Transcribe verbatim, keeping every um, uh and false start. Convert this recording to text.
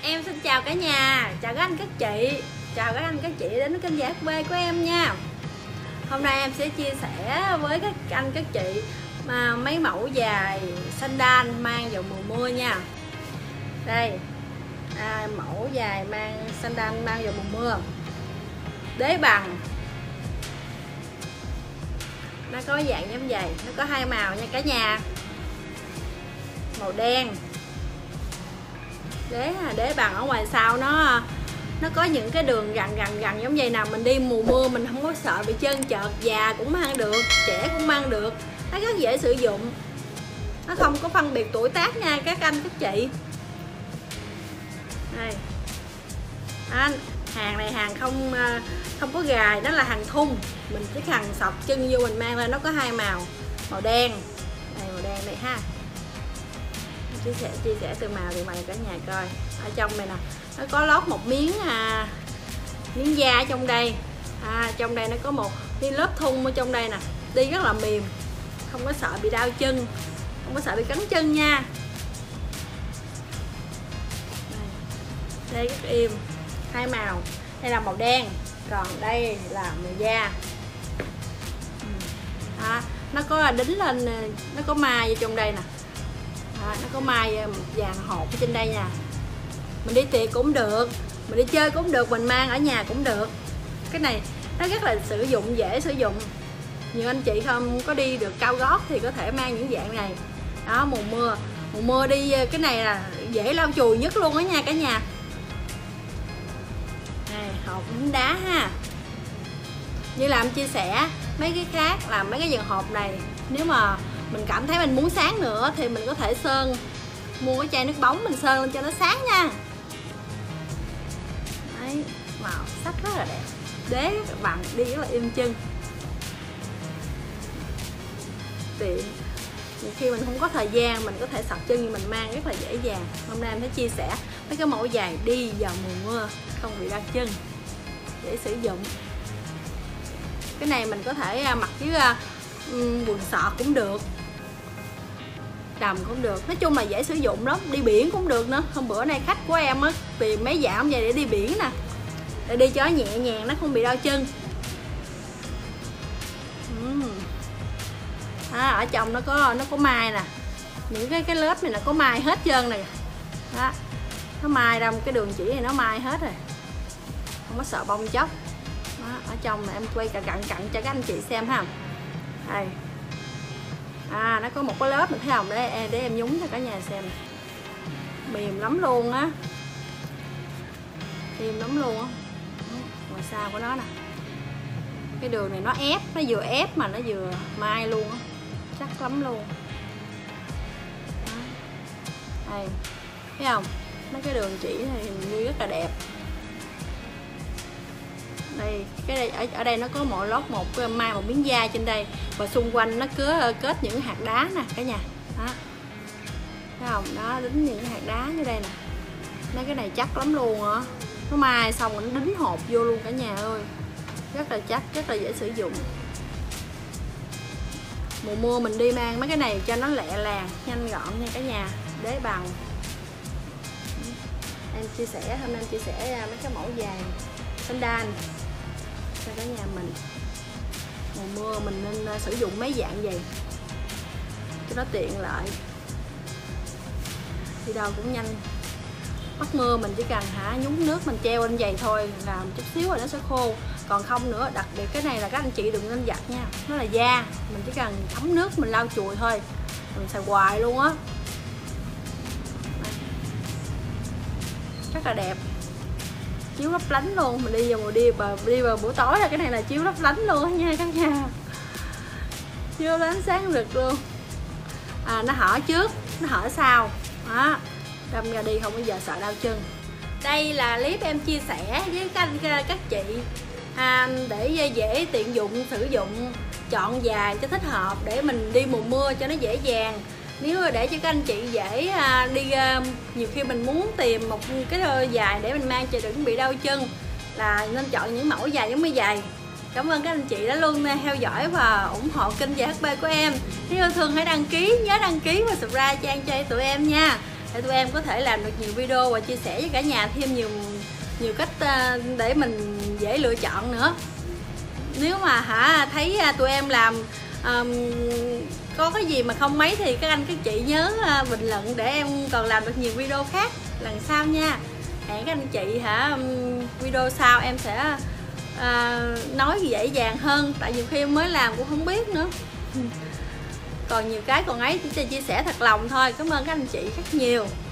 Em xin chào cả nhà, chào các anh các chị, chào các anh các chị đến với kênh ép bê của em nha. Hôm nay em sẽ chia sẻ với các anh các chị mà mấy mẫu dài sandal mang vào mùa mưa nha. Đây, à, mẫu dài mang sandal mang vào mùa mưa. Đế bằng, nó có dạng giống vậy, nó có hai màu nha cả nhà. Màu đen. Đế đế bằng ở ngoài sau nó nó có những cái đường gằn gằn gằn giống vậy nào, mình đi mùa mưa mình không có sợ bị trơn trợt, già cũng mang được, trẻ cũng mang được, nó rất dễ sử dụng, nó không có phân biệt tuổi tác nha các anh các chị. Đây, à, hàng này hàng không không có gài, nó là hàng thun, mình chỉ cần sọc chân vô mình mang lên. Nó có hai màu, màu đen đây, màu đen đây ha, chia sẻ chia sẻ từ màu thì mày cả nhà coi. Ở trong này nè, nó có lót một miếng à, miếng da ở trong đây, à, trong đây nó có một cái lớp thun ở trong đây nè, đi rất là mềm, không có sợ bị đau chân, không có sợ bị cắn chân nha. Đây, đây rất êm, hai màu, đây là màu đen, còn đây là màu da. À, nó có đính lên, nó có mai ở trong đây nè. À, nó có mai vàng hột ở trên đây nha. Mình đi tiệc cũng được, mình đi chơi cũng được, mình mang ở nhà cũng được. Cái này nó rất là sử dụng, dễ sử dụng. Nhiều anh chị không có đi được cao gót thì có thể mang những dạng này. Đó, mùa mưa, mùa mưa đi cái này là dễ lau chùi nhất luôn đó nha cả nhà. Này, hộp đá ha. Như làm chia sẻ mấy cái khác là mấy cái dàn hộp này, nếu mà mình cảm thấy mình muốn sáng nữa thì mình có thể sơn, mua cái chai nước bóng mình sơn lên cho nó sáng nha. Đấy, màu sắc rất là đẹp, đế bằng đi rất là êm chân, tiện. Nhiều khi mình không có thời gian mình có thể sọc chân nhưng mình mang rất là dễ dàng. Hôm nay em sẽ chia sẻ mấy cái mẫu giày đi vào mùa mưa không bị đau chân, dễ sử dụng. Cái này mình có thể mặc với uh, quần sọt cũng được, đầm cũng được, nói chung là dễ sử dụng lắm. Đi biển cũng được nữa. Hôm bữa nay khách của em á tìm mấy dạng vậy để đi biển nè, để đi cho nhẹ nhàng, nó không bị đau chân. uhm. À, ở trong nó có nó có mai nè, những cái cái lớp này là có mai hết trơn này. Đó, nó mai ra một cái đường chỉ này, nó mai hết rồi, không có sợ bong chóc. Đó, ở trong này em quay cận cận cận cho các anh chị xem ha. Đây, à, nó có một cái lớp mình thấy không, để để em nhúng cho cả nhà xem, mềm lắm luôn á, mềm lắm luôn á. Ngoài sau của nó nè, cái đường này nó ép, nó vừa ép mà nó vừa mai luôn á, chắc lắm luôn. Đó. Đây, thấy không, mấy cái đường chỉ này hình như rất là đẹp. Đây, cái đây ở, ở đây nó có một lót một cái mai một miếng da trên đây, và xung quanh nó cứ kết những hạt đá nè cả nhà. Đó, thấy không, đó, đính những hạt đá như đây nè. Mấy cái này chắc lắm luôn á, nó mai xong rồi nó đính hộp vô luôn cả nhà ơi, rất là chắc, rất là dễ sử dụng. Mùa mưa mình đi mang mấy cái này cho nó lẹ làng, nhanh gọn nha cả nhà. Đế bằng, em chia sẻ hôm nay em chia sẻ mấy cái mẫu dài sandal cho cả nhà mình. Mùa mưa mình nên sử dụng mấy dạng vậy cho nó tiện lợi, đi đâu cũng nhanh. Bắt mưa mình chỉ cần hả nhúng nước mình treo lên giày thôi, làm chút xíu rồi nó sẽ khô. Còn không nữa, đặc biệt cái này là các anh chị đừng nên giặt nha, nó là da, mình chỉ cần thấm nước mình lau chùi thôi, mình xài hoài luôn á. Rất là đẹp, chiếu lấp lánh luôn. Mình đi vào mùa đi và đi vào buổi tối là cái này là chiếu lấp lánh luôn nha các nhà, chiếu lánh sáng rực luôn. À, nó hở trước, nó hở sau, đó, đâm ra đi không bao giờ sợ đau chân. Đây là clip em chia sẻ với các anh các chị à, để dễ tiện dụng sử dụng, chọn dài cho thích hợp để mình đi mùa mưa cho nó dễ dàng. Nếu để cho các anh chị dễ à, đi à, nhiều khi mình muốn tìm một cái dài để mình mang cho đừng bị đau chân là nên chọn những mẫu dài giống như vậy. Cảm ơn các anh chị đã luôn theo dõi và ủng hộ kênh ép bê của em. Nếu yêu thương hãy đăng ký, nhớ đăng ký và subscribe trang cho tụi em nha. để tụi em có thể làm được nhiều video và chia sẻ với cả nhà thêm nhiều nhiều cách để mình dễ lựa chọn nữa. Nếu mà hả thấy tụi em làm um, có cái gì mà không mấy thì các anh các chị nhớ uh, bình luận để em còn làm được nhiều video khác lần sau nha. Hẹn các anh chị hả um, video sau em sẽ uh, nói dễ dàng hơn, tại nhiều khi em mới làm cũng không biết nữa. Còn nhiều cái còn ấy chỉ chia sẻ thật lòng thôi. Cảm ơn các anh chị rất nhiều.